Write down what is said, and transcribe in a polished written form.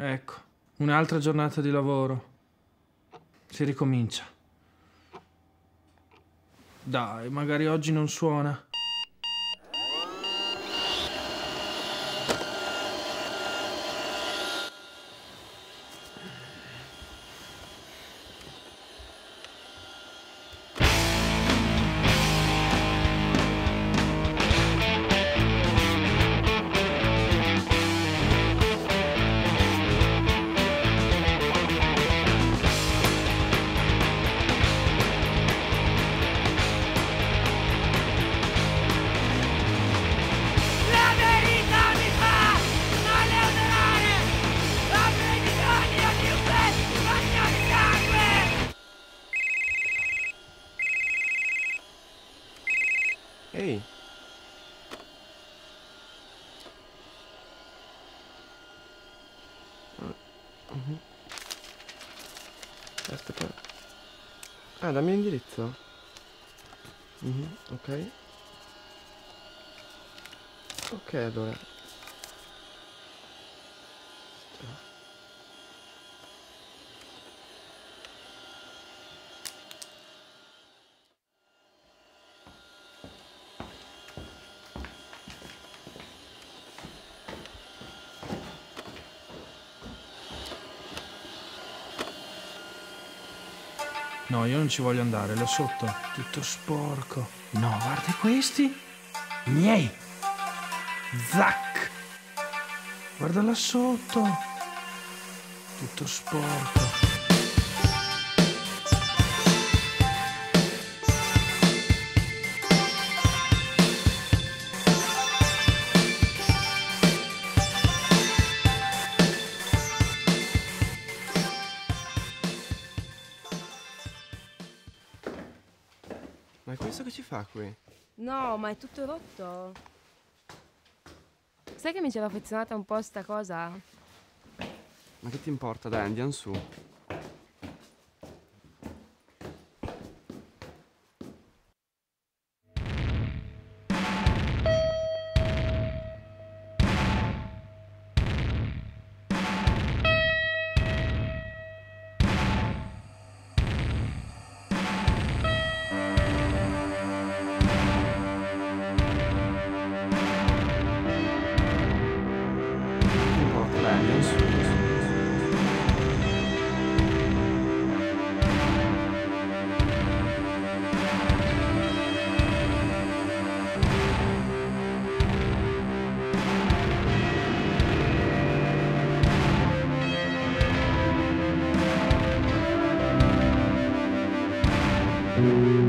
Ecco, un'altra giornata di lavoro. Si ricomincia. Dai, magari oggi non suona. Ehi. Aspetta. Ah, dammi l'indirizzo. Ok. Ok, allora. No, io non ci voglio andare, là sotto. Tutto sporco. No, guarda questi. Miei. Zac. Guarda là sotto. Tutto sporco. Ma è questo che ci fa qui? No, ma è tutto rotto. Sai che mi c'era affezionata un po' a sta cosa? Ma che ti importa? Dai, andiamo su. Mm-hmm.